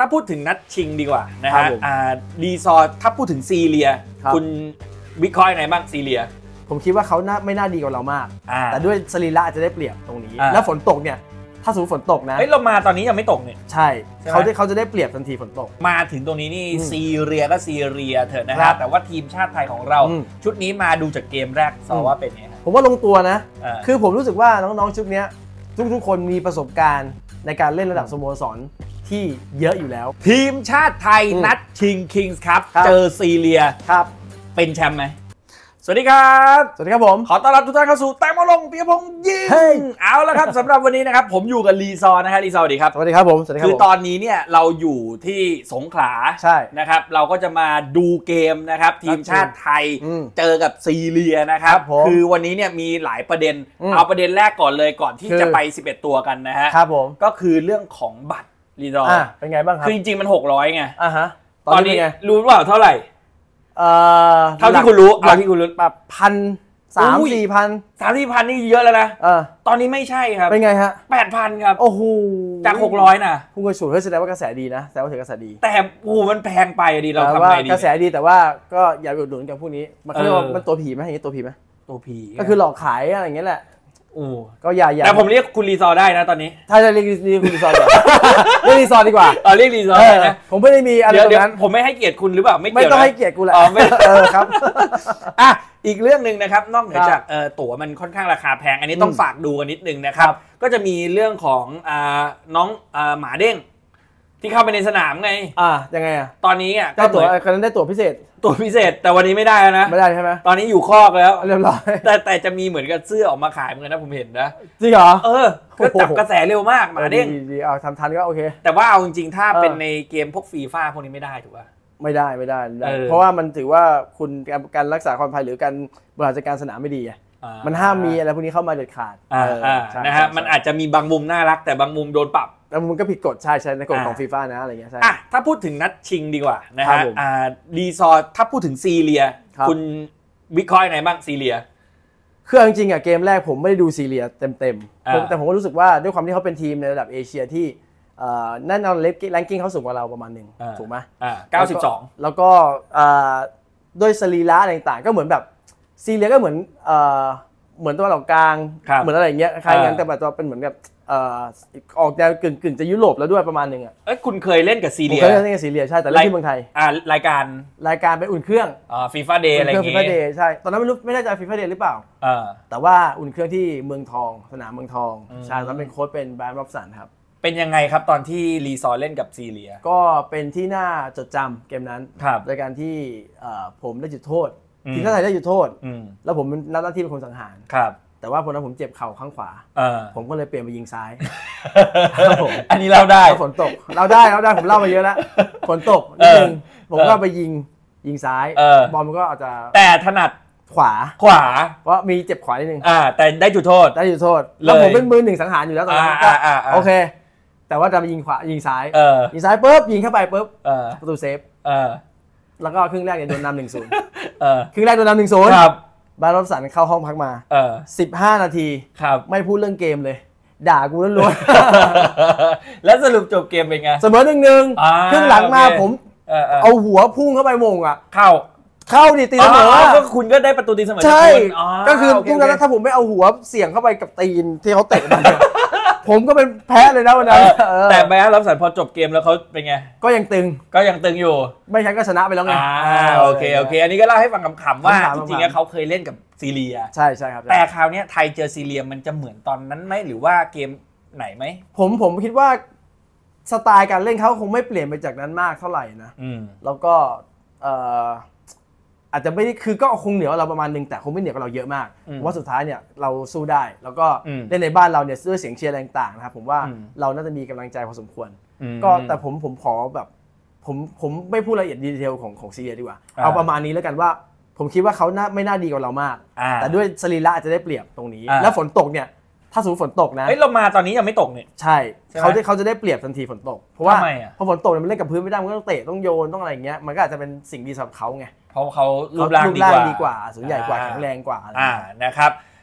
ถ้าพูดถึงนัดชิงดีกว่านะฮะรีซอร์ถ้าพูดถึงซีเรียคุณวิเคราะห์ยังไงบ้างซีเรียผมคิดว่าเขาไม่น่าดีกว่าเรามากแต่ด้วยสรีระอาจจะได้เปรียบตรงนี้แล้วฝนตกเนี่ยถ้าสมมติฝนตกนะเรามาตอนนี้ยังไม่ตกเนี่ยใช่เขาจะได้เปรียบทันทีฝนตกมาถึงตรงนี้นี่ซีเรียก็ซีเรียเถอะนะฮะแต่ว่าทีมชาติไทยของเราชุดนี้มาดูจากเกมแรกซอว่าเป็นไงผมว่าลงตัวนะคือผมรู้สึกว่าน้องๆชุดนี้ทุกคนมีประสบการณ์ในการเล่นระดับสโมสรที่เยอะอยู่แล้วทีมชาติไทยนัดชิงคิงส์ครับเจอซีเรียครับเป็นแชมป์ไหมสวัสดีครับสวัสดีครับผมขอต้อนรับทุกท่านเข้าสู่แตงโมลงปิยพงษ์ยิงเอาละครับสำหรับวันนี้นะครับผมอยู่กับรีซอร์นะฮะรีซอร์สวัสดีครับสวัสดีครับผมสวัสดีครับคือตอนนี้เนี่ยเราอยู่ที่สงขลาใช่นะครับเราก็จะมาดูเกมนะครับทีมชาติไทยเจอกับซีเรียนะครับคือวันนี้เนี่ยมีหลายประเด็นเอาประเด็นแรกก่อนเลยก่อนที่จะไป11ตัวกันนะฮะครับผมก็คือเรื่องของบัตรรีซอร์เป็นไงบ้างครับคือจริงๆมัน600ไงตอนนี้รู้เปล่าเท่าไหร่เท่าที่คุณรู้แบบ3,000-4,000 นี่เยอะแล้วนะตอนนี้ไม่ใช่ครับเป็นไงฮะ 8,000ครับโอ้โหจาก600นะพุ่งกระฉูดแสดงว่ากระแสดีนะแสดงว่าถือกระแสดีแต่โอ้มันแพงไปดีเราทำไงดีกระแสดีแต่ว่าก็อย่าไปอุดหนุนกับพวกนี้มันเขาเรียกว่ามันตัวผีไหมอย่างนี้ตัวผีไหมตัวผีก็คือหลอกขายอะไรอย่างเงี้ยแหละก็อย่าแต่ผมเรียกคุณรีซอร์ได้นะตอนนี้ถ้าจะเรียกคุณรีซอร์เรียกรีซอร์ดีกว่าเรียกรีซอร์นะผมไม่ได้มีอะไรตรงนั้นผมไม่ให้เกียรติคุณหรือเปล่าไม่ต้องให้เกียรติกูแหละครับอีกเรื่องหนึ่งนะครับนอกเหนือจากตั๋วมันค่อนข้างราคาแพงอันนี้ต้องฝากดูกันนิดนึงนะครับก็จะมีเรื่องของน้องหมาเด้งที่เข้าไปในสนามไงยังไงตอนนี้ได้ตั๋วคนนั้นได้ตั๋วพิเศษแต่วันนี้ไม่ได้นะไม่ได้ใช่ไหมตอนนี้อยู่คอกแล้วเรียบร้อยแต่จะมีเหมือนกับเสื้อออกมาขายเหมือนกันนะผมเห็นนะจริงเหรอก็จับกระแสเร็วมากหมาเด้งดีเอาทำทันก็โอเคแต่ว่าเอาจริงๆถ้าเป็นในเกมพวกฟีฟ่าพวกนี้ไม่ได้ถูกป่ะไม่ได้เพราะว่ามันถือว่าคุณการรักษาความปลอดภัยหรือการบริหารจัดการสนามไม่ดีมันห้ามมีอะไรพวกนี้เข้ามาเด็ดขาดนะฮะมันอาจจะมีบางมุมน่ารักแต่บางมุมโดนปรับแล้วมันก็ผิดกฎใช่ในกฎของฟีฟ่านะอะไรเงี้ยใช่ถ้าพูดถึงนัดชิงดีกว่านะฮะรีซอร์ถ้าพูดถึงซีเรียคุณวิเคราะห์ยังไงบ้างซีเรียคือจริงๆเกมแรกผมไม่ได้ดูซีเรียเต็มแต่ผมก็รู้สึกว่าด้วยความที่เขาเป็นทีมในระดับเอเชียที่นั่นเอาแรงกิ้งเขาสูงกว่าเราประมาณนึงถูกไหม 92 แล้วก็ด้วยสรีระต่างๆก็เหมือนแบบซีเรียก็เหมือนตัวหลอกกลางเหมือนอะไรอย่างเงี้ยคล้ายกันแต่แบบตัวเป็นเหมือนกับออกแนวกึ่งจะยุโรปแล้วด้วยประมาณนึงคุณเคยเล่นกับซีเรียเคยเล่นกับซีเรียใช่แต่เล่นที่เมืองไทยรายการไปอุ่นเครื่องฟีฟ่าเดย์อะไรอย่างเงี้ยฟีฟ่าเดย์ใช่ตอนนั้นไม่แน่ใจฟีฟ่าเดย์หรือเปล่าแต่ว่าอุ่นเครื่องที่เมืองทองสนามเมืองทองใช่ตอนเป็นโค้ชเป็นแบรนด์ร็อบสันครับเป็นยังไงครับตอนที่รีซอร์เล่นกับซีเรียก็เป็นที่น่าจดจำเกมนั้นโดยการที่ผมได้จุดโทษทีมชาติไทยได้จุดโทษแล้วผมรับหน้าที่เป็นคนสังหารแต่ว่าคนนั้นผมเจ็บเข่าข้างขวาผมก็เลยเปลี่ยนไปยิงซ้ายอันนี้เล่าได้ฝนตกเราได้ผมเล่ามาเยอะแล้วฝนตกนิดนึงผมก็ไปยิงซ้ายบอลมันก็อาจจะแต่ถนัดขวาเพราะมีเจ็บขวานิดนึงแต่ได้จุดโทษแล้วผมเป็นมือหนึ่งสังหารอยู่แล้วตอนนั้นก็โอเคแต่ว่าจะไปยิงซ้ายปุ๊บยิงเข้าไปปุ๊บประตูเซฟแล้วก็ครึ่งแรกเนี่ยโดนนำ1-0ครึ่งแรกโดนนำ1-0ครับบาร์ลอฟสันเข้าห้องพักมา15 นาทีไม่พูดเรื่องเกมเลยด่ากูล้วนๆแล้วสรุปจบเกมเป็นไงเสมอ1-1ครึ่งหลังมาผมเอาหัวพุ่งเข้าไปมงเข้าดิตีเสมอก็คุณก็ได้ประตูตีเสมอใช่ก็คือทุกนั้นถ้าผมไม่เอาหัวเสี่ยงเข้าไปกับตีนที่เขาเตะมันผมก็เป็นแพ้เลยนะวันนั้นแต่แม้รับสันพอจบเกมแล้วเขาเป็นไงก็ยังตึงอยู่ไม่ใช่ก็ชนะไปแล้วไงโอเคอันนี้ก็เล่าให้ฟังขำๆว่าจริงๆเขาเคยเล่นกับซีเรียใช่ครับแต่คราวนี้ไทยเจอซีเรียมันจะเหมือนตอนนั้นไหมหรือว่าเกมไหนไหมผมคิดว่าสไตล์การเล่นเขาคงไม่เปลี่ยนไปจากนั้นมากเท่าไหร่นะแล้วก็อาจจะไม่ได้คือก็คงเหนือเราประมาณนึงแต่คงไม่เหนือกว่าเราเยอะมากเพราะว่าสุดท้ายเนี่ยเราสู้ได้แล้วก็เล่นในบ้านเราเนี่ยด้วยเสียงเชียร์ต่างๆนะครับผมว่าเราน่าจะมีกำลังใจพอสมควรก็แต่ผมขอแบบผมไม่พูดรายละเอียดดีเทลของซีเรียดีกว่าเอาประมาณนี้แล้วกันว่าผมคิดว่าเขาไม่น่าดีกว่าเรามากแต่ด้วยสรีระอาจจะได้เปรียบตรงนี้แล้วฝนตกเนี่ยถ้าสมมติฝนตกนะเรามาตอนนี้ยังไม่ตกเนี่ยใช่เขาจะได้เปรียบทันทีฝนตกเพราะว่าพอฝนตกมันเล่นกับพื้นไม่ได้มันก็ต้องเตะต้องโยนต้องอะไรอย่างเงี้ยมันก็อาจจะเป็นสิ่งดีสำหรับเขาไงเพราะเขารูปร่างดีกว่าสูงใหญ่กว่าแข็งแรงกว่านะครับ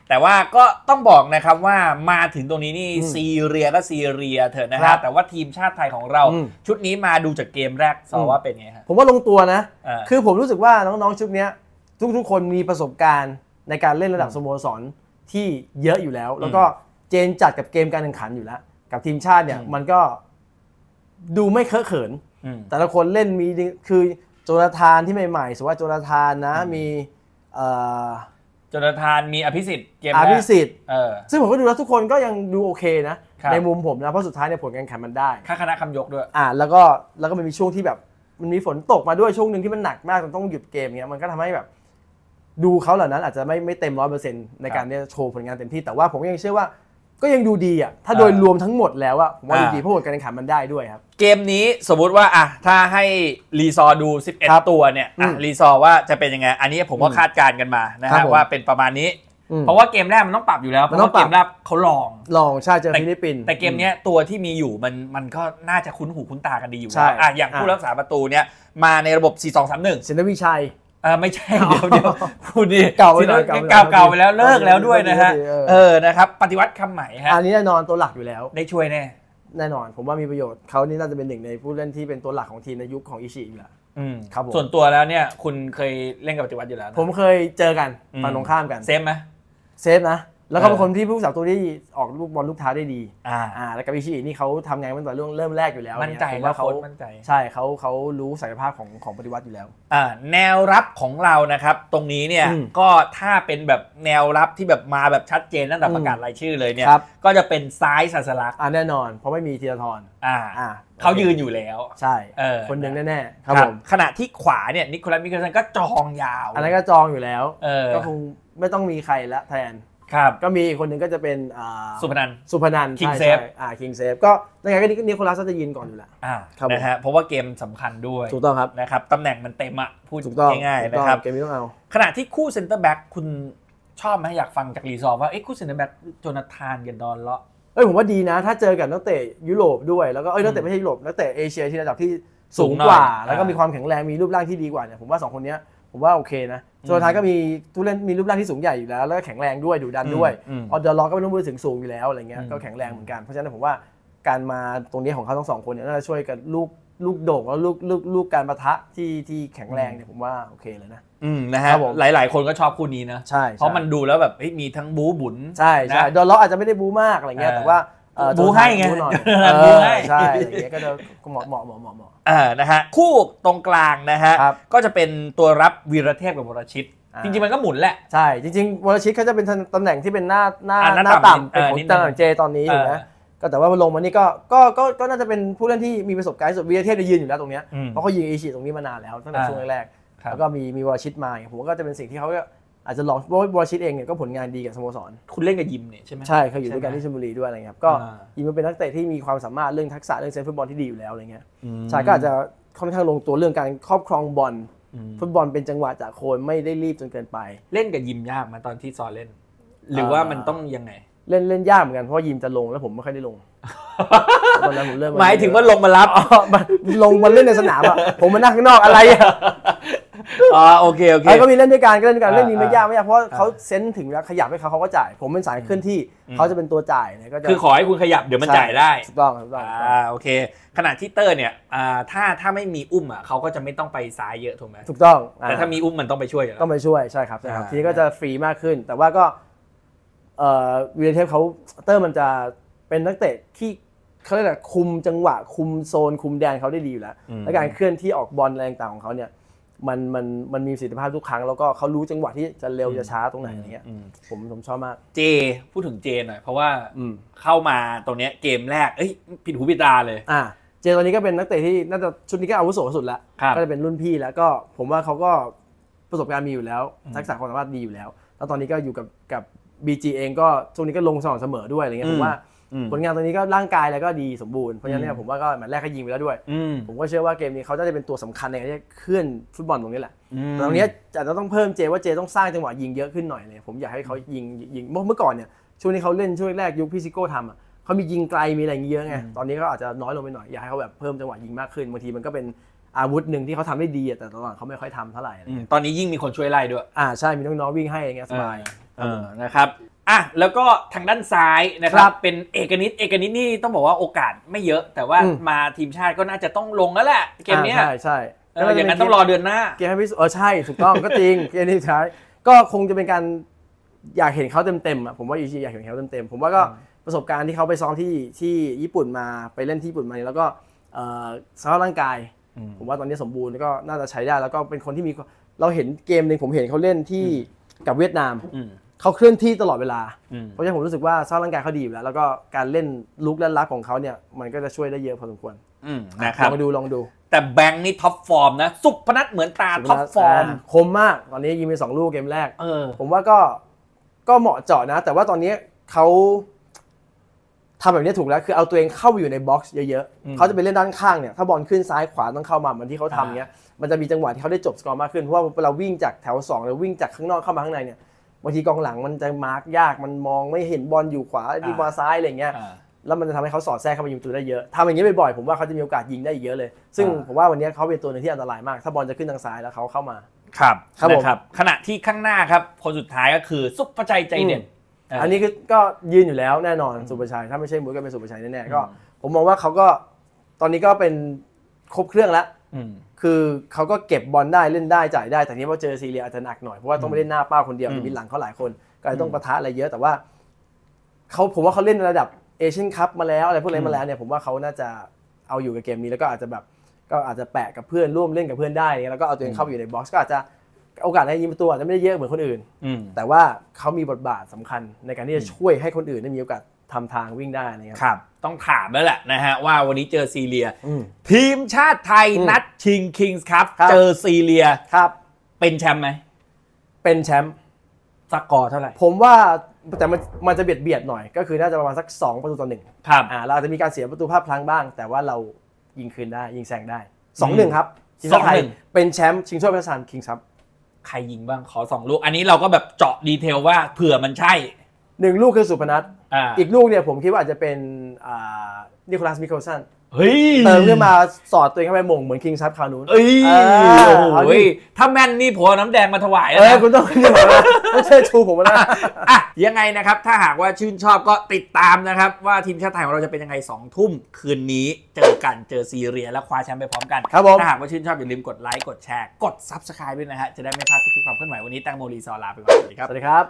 แต่ว่าก็ต้องบอกนะครับว่ามาถึงตรงนี้นี่ซีเรียก็ซีเรียเถอะนะฮะแต่ว่าทีมชาติไทยของเราชุดนี้มาดูจากเกมแรกซอว่าเป็นไงฮะผมว่าลงตัวนะคือผมรู้สึกว่าน้องๆชุดนี้ทุกคนมีประสบการณ์ในการเล่นระดับสโมสรที่เยอะอยู่แล้วแล้วก็เจนจัดกับเกมการแข่งขันอยู่แล้วกับทีมชาติเนี่ยมันก็ดูไม่เคอะเขินแต่ละคนเล่นมีคือโจนาธานที่ใหม่ๆสมมติว่าโจนาธานนะมีโจนาธานมีอภิสิทธิ์เกมแรกอภิสิทธิ์ซึ่งผมก็ดูแล้วทุกคนก็ยังดูโอเคนะในมุมผมนะเพราะสุดท้ายเนี่ยผลการแข่งขันมันได้ค่าคณะคำยกด้วยแล้วก็มันมีช่วงที่แบบมันมีฝนตกมาด้วยช่วงหนึ่งที่มันหนักมากจนต้องหยุดเกมเงี้ยมันก็ทำให้แบบดูเขาเหล่านั้นอาจจะไม่เต็ม 100% ในการเนี่ยโชว์ผลงานเต็มที่แต่ว่าผมยังเชื่อว่าก็ยังดูดีอ่ะถ้าโดยรวมทั้งหมดแล้วอะผมว่าดูดีเพราะผลการแข่งขันมันได้ด้วยครับเกมนี้สมมุติว่าถ้าให้รีซอร์ดู11ตัวเนี่ยรีซอร์ว่าจะเป็นยังไงอันนี้ผมก็คาดการณ์กันมานะฮะว่าเป็นประมาณนี้เพราะว่าเกมแรกมันต้องปรับอยู่แล้วเพราะว่าเกมแรกเขาลองใช่เจอฟิลิปปินส์แต่เกมนี้ตัวที่มีอยู่มันก็น่าจะคุ้นหูคุ้นตากันดีอยู่แล้วอย่างผู้รักษาประตูเนี่ยมาในระบบ 4-2-3-1 ศิลวิชัยไม่ใช่เดี๋ยวพูดดิเก่าไปแล้วเลิกแล้วด้วยนะฮะนะครับปฏิวัติคำใหม่ฮะอันนี้แน่นอนตัวหลักอยู่แล้วได้ช่วยแน่นอนผมว่ามีประโยชน์เขานี่น่าจะเป็นหนึ่งในผู้เล่นที่เป็นตัวหลักของทีมในยุคของอิชิอยู่แล้วครับส่วนตัวแล้วเนี่ยคุณเคยเล่นกับปฏิวัติอยู่แล้วผมเคยเจอกันฝั่งตรงข้ามกันเซฟไหมเซฟนะแล้วก็เป็นคนที่ผู้สาวตัวที่ออกลูกบอลลูกเท้าได้ดีแล้วกับอิชินี่เขาทำงานตั้งแต่เริ่มแรกอยู่แล้วมั่นใจว่าเขามั่นใจใช่เขารู้ศักยภาพของปฏิวัติอยู่แล้วแนวรับของเรานะครับตรงนี้เนี่ยก็ถ้าเป็นแบบแนวรับที่แบบมาแบบชัดเจนตั้งแต่ประกาศรายชื่อเลยเนี่ยก็จะเป็นซ้ายศาสลักแน่นอนเพราะไม่มีธีรทรเขายืนอยู่แล้วใช่คนหนึ่งแน่ๆครับผมขณะที่ขวาเนี่ยนิโคลัสมิเคลสันก็จองยาวอันนั้นก็จองอยู่แล้วก็คงไม่ต้องมีใครละแทนก็มีอีกคนหนึ่งก็จะเป็นสุพนันท์คิงเซฟคิงเซฟก็ยังไงก็นิโคลัสจะยืนก่อนอยู่แล้วนะฮะเพราะว่าเกมสำคัญด้วยถูกต้องครับนะครับตำแหน่งมันเต็มพูดง่ายๆนะครับเกมนี้ต้องเอาขณะที่คู่เซ็นเตอร์แบ็กคุณชอบไหมอยากฟังจากรีซอร์ว่าคู่เซ็นเตอร์แบ็กโจนาธานกับดอนเลาะผมว่าดีนะถ้าเจอกับนักเตะยุโรปด้วยแล้วก็นักเตะไม่ใช่ยุโรปนักเตะเอเชียที่ระดับที่สูงกว่าแล้วก็มีความแข็งแรงมีรูปร่างที่ดีกว่าเนี่ยผมว่า2คนนี้ผมว่าโอเคนะโจนาธานก็มีทุเล่นมีรูปร่างที่สูงใหญ่อยู่แล้วแล้วก็แข็งแรงด้วยดุดันด้วยดอนเลาะก็ไม่ต้องพูดถึงสูงอยู่แล้วอะไรเงี้ยก็แข็งแรงเหมือนกันเพราะฉะนั้นผมว่าการมาตรงนี้ของเขาทั้ง2คนเนี่ยน่าจะช่วยกันลูกโด่งแล้วลูกการปะทะที่แข็งแรงเนี่ยผมว่าโอเคเลยนะนะฮะหลายๆคนก็ชอบคู่นี้นะใช่เพราะมันดูแล้วแบบมีทั้งบู๊บุญใช่ดอนเลาะอาจจะไม่ได้บู๊มากอะไรเงี้ยแต่ว่าบูให้ไงบูให้ใช่อย่างเงี้ยก็จะเหมาะนะฮะคู่ตรงกลางนะฮะก็จะเป็นตัวรับวีรเทพกับวรชิตจริงๆมันก็หมุนแหละใช่จริงๆวรชิตเขาจะเป็นตำแหน่งที่เป็นหน้าต่ำเป็นของตำแหน่งเจตอนนี้อยู่นะก็แต่ว่าลงมานี่ก็น่าจะเป็นผู้เล่นที่มีประสบการณ์สุดวีรเทพจะยืนอยู่แล้วตรงเนี้ยเพราะเขายิงเอเชียตรงนี้มานานแล้วตั้งแต่ช่วงแรกแล้วก็มีวรชิตมาผมว่าก็จะเป็นสิ่งที่เขาอาจจะลองเพราะวอชิตเองเนี่ยก็ผลงานดีกับสโมสรคุณเล่นกับยิมเนี่ยใช่ไหมใช่เขาอยู่ด้วยกันที่ชลบุรีด้วยอะไรเงี้ยก็ยิมมันเป็นนักเตะที่มีความสามารถเรื่องทักษะเรื่องเซนส์ฟุตบอลที่ดีอยู่แล้วอะไรเงี้ยใช่ก็อาจจะค่อนข้างลงตัวเรื่องการครอบครองบอลฟุตบอลเป็นจังหวะจากโคนไม่ได้รีบจนเกินไปเล่นกับยิมยากมาตอนที่ซอเล่นหรือว่ามันต้องยังไงเล่นยากเหมือนกันเพราะยิมจะลงแล้วผมไม่ค่อยได้ลงตอนนั้นผมเริ่มหมายถึงว่าลงมารับลงมาเล่นในสนามอ่ะผมมานั่งข้างนอกอะไรโอเคก็มีเล่นด้วยกันเล่นนี้ไม่ยากเพราะเขาเซนส์ถึงแล้วขยับให้เขาก็จ่ายผมเป็นสายเคลื่อนที่เขาจะเป็นตัวจ่ายเนี่ยก็คือขอให้คุณขยับเดี๋ยวมันจ่ายได้ถูกต้องโอเคขณะที่เตอร์เนี่ยถ้าไม่มีอุ้มเขาก็จะไม่ต้องไปซ้ายเยอะถูกไหมถูกต้องแต่ถ้ามีอุ้มมันต้องไปช่วยต้องไปช่วยใช่ครับทีนี้ก็จะฟรีมากขึ้นแต่ว่าก็วีรเทพเขาเตอร์มันจะเป็นนักเตะที่เขาเรียกว่าคุมจังหวะคุมโซนคุมแดนเขาได้ดีอยู่แล้วและการเคลื่อนที่ออกบอลแรงต่างของเขาเนี่ยมันมีประสิทธิภาพทุกครั้งแล้วก็เขารู้จังหวะที่จะเร็วจะช้าตรงไหนอะไรเงี้ยผมชอบมากพูดถึงเจหน่อยเพราะว่าเข้ามาตรงเนี้ยเกมแรกผิดหูผิดตาเลยเจตอนนี้ก็เป็นนักเตะที่น่าจะชุดนี้ก็อาวุโสสุดแล้วก็จะเป็นรุ่นพี่แล้วก็ผมว่าเขาก็ประสบการณ์มีอยู่แล้วทักษะความสามารถดีอยู่แล้วแล้วตอนนี้ก็อยู่กับ BG เองก็ช่วงนี้ก็ลงสม่ำเสมอด้วยอะไรเงี้ยผมว่าผลงานตอนนี้ก็ร่างกายแล้วก็ดีสมบูรณ์เพราะฉะนั้นเนี่ยผมว่าก็แมตช์แรกเขายิงไปแล้วด้วยผมก็เชื่อว่าเกมนี้เขาจะเป็นตัวสำคัญในการที่เคลื่อนฟุตบอลตรงนี้แหละแต่ตรงนี้อาจจะต้องเพิ่มว่าเจต้องสร้างจังหวะยิงเยอะขึ้นหน่อยเลยผมอยากให้เขายิงเมื่อก่อนเนี่ยช่วงนี้เขาเล่นช่วงแรกยุคพี่ซิโก้ทำเขามียิงไกลมีอะไรเยอะไงตอนนี้เขาอาจจะน้อยลงไปหน่อยอยากให้เขาแบบเพิ่มจังหวะยิงมากขึ้นบางทีมันก็เป็นอาวุธหนึ่งที่เขาทำได้ดีแต่ตอนเขาไม่ค่อยทำเท่าไหร่ตอนนี้ยิ่งมีคนช่วยไล่ด้วยใช่มีน้องๆวิ่งให้อย่างเงี้ยสบายนะครับแล้วก็ทางด้านซ้ายนะครับเป็นเอกนิตนี่ต้องบอกว่าโอกาสไม่เยอะแต่ว่ามาทีมชาติก็น่าจะต้องลงแล้วแหละเกมนี้ใช่อย่างนั้นต้องรอเดือนหน้าเกมให้พิสูจน์ใช่ถูกต้องก็จริงเกมที่ท้ายก็คงจะเป็นการอยากเห็นเขาเต็มผมว่าอีชีอยากเห็นเขาเต็มผมว่าก็ประสบการณ์ที่เขาไปซ้อมที่ญี่ปุ่นมาไปเล่นที่ญี่ปุ่นมาแล้วก็สภาพร่างกายผมว่าตอนนี้สมบูรณ์ก็น่าจะใช้ได้แล้วก็เป็นคนที่มีเราเห็นเกมนึงผมเห็นเขาเล่นที่กับเวียดนามเขาเคลื่อนที่ตลอดเวลาเพราะฉะนั้นผมรู้สึกว่าสภาพร่างกายเขาดีอยู่แล้วก็การเล่นลุกและลักของเขาเนี่ยมันก็จะช่วยได้เยอะพอสมควรนะครับลองดูแต่แบงค์นี่ท็อปฟอร์มนะสุพนัทเหมือนตาท็อปฟอร์มคมมากตอนนี้ยิงไป2 ลูกเกมแรกผมว่าก็เหมาะเจาะนะแต่ว่าตอนนี้เขาทำแบบนี้ถูกแล้วคือเอาตัวเองเข้าไปอยู่ในบ็อกซ์เยอะๆเขาจะไปเล่นด้านข้างเนี่ยถ้าบอลขึ้นซ้ายขวาต้องเข้ามาเหมือนที่เขาทำเงี้ยมันจะมีจังหวะที่เขาได้จบสกอร์มากขึ้นเพราะว่าเราวิ่งจากแถว2แล้ววิ่งจากข้างนอกเข้ามาข้างในเนี่ยบางทีกองหลังมันจะมาร์กยากมันมองไม่เห็นบอลอยู่ขวาดีมาซ้ายอะไรเงี้ยแล้วมันจะทำให้เขาสอดแทรกเข้าไปยิงประตูได้เยอะทำอย่างนี้บ่อยๆผมว่าเขาจะมีโอกาสยิงได้เยอะเลยซึ่งผมว่าวันนี้เขาเป็นตัวนึงที่อันตรายมากถ้าบอลจะขึ้นทางซ้ายแล้วเขาเข้ามาครับนะครับขณะที่ข้างหน้าครับคนสุดท้ายก็คือซุปเปอร์ชัยใจเด็ดอันนี้ก็ยืนอยู่แล้วแน่นอนสุภชัยถ้าไม่ใช่มุ้ยก็เป็นสุภชัยแน่ๆก็ผมมองว่าเขาก็ตอนนี้ก็เป็นครบเครื่องแล้วคือเขาก็เก็บบอลได้เล่นได้จ่ายได้แต่นี้พอเจอซีเรียอาจจะหนักหน่อยเพราะว่าต้องไปเล่นหน้าเป้าคนเดียวมีหลังเขาหลายคนก็เลยต้องปะทะอะไรเยอะแต่ว่าผมว่าเขาเล่นระดับเอเชียนคัพมาแล้วอะไรพวกนี้มาแล้วเนี่ยผมว่าเขาน่าจะเอาอยู่กับเกมนี้แล้วก็อาจจะแปะกับเพื่อนร่วมเล่นกับเพื่อนได้แล้วก็เอาตัวเองเข้าไปอยู่ในบ็อกซ์ก็อาจจะโอกาสในยิงประตูอาจจะไม่ได้เยอะเหมือนคนอื่นแต่ว่าเขามีบทบาทสำคัญในการที่จะช่วยให้คนอื่นได้มีโอกาสทำทางวิ่งได้นะครับต้องถามแล้วแหละนะฮะว่าวันนี้เจอซีเรียทีมชาติไทยนัดชิงคิงส์คัพเจอซีเรียครับเป็นแชมป์ไหมเป็นแชมป์สกอร์เท่าไหร่ผมว่าแต่มันจะเบียดหน่อยก็คือน่าจะประมาณสัก2-1 ครับเราอาจจะมีการเสียประตูภาพพลั้งบ้างแต่ว่าเรายิงคืนได้ยิงแซงได้ 2-1 ครับทีมชาติไทยเป็นแชมป์ชิงถ้วยพระราชทานคิงส์คัพใครยิงบ้างขอ2 ลูกอันนี้เราก็แบบเจาะดีเทลว่าเผื่อมันใช่ 1 ลูกคือสุพนัทอีกลูกเนี่ยผมคิดว่าอาจจะเป็นนิโคลัสมิเคลสันเติมขึ้นมาสอดตัวเองเข้าไปมงเหมือนคิงส์คัพคราวนู้นถ้าแม่นนี่ผมน้ำแดงมาถวายนะคุณต้องนี่ผมนะไม่ใช่ชูผมนะยังไงนะครับถ้าหากว่าชื่นชอบก็ติดตามนะครับว่าทีมชาติไทยของเราจะเป็นยังไง2 ทุ่มคืนนี้เจอกันเจอซีเรียและคว้าแชมป์ไปพร้อมกันถ้าหากว่าชื่นชอบอย่าลืมกดไลค์กดแชร์กด Subscribe ด้วยนะฮะจะได้ไม่พลาดทุกความเคลื่อนไหววันนี้แตงโมรีซอลาไปก่อนสวัสดีครับ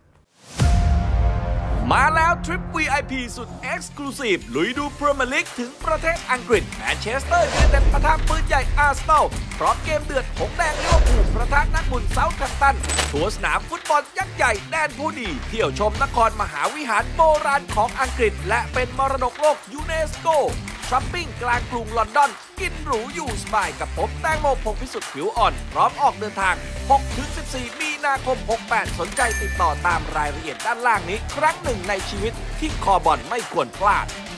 มาแล้วทริป VIP สุด Exclusive ลุยดูพรีเมียร์ลีกถึงประเทศอังกฤษแมนเชสเตอร์ยูไนเต็ดปะทะปืนใหญ่อาร์เซนอลพร้อมเกมเดือดหงแดงลิเวอร์พูลประทะนักบุญเซาท์แฮมป์ตันทัวร์สนามฟุตบอลยักษ์ใหญ่แดนผู้ดีเที่ยวชมนครมหาวิหารโบราณของอังกฤษและเป็นมรดกโลกยูเนสโกช้อปปิ้งกลางกรุงลอนดอนกินหรูอยู่สบายกับผมแตงโมพงษ์พิสุทธิ์ผิวอ่อนพร้อมออกเดินทาง 6-14 มีนาคม 68 สนใจติดต่อตามรายละเอียดด้านล่างนี้ครั้งหนึ่งในชีวิตที่คอบอลไม่ควรพลาด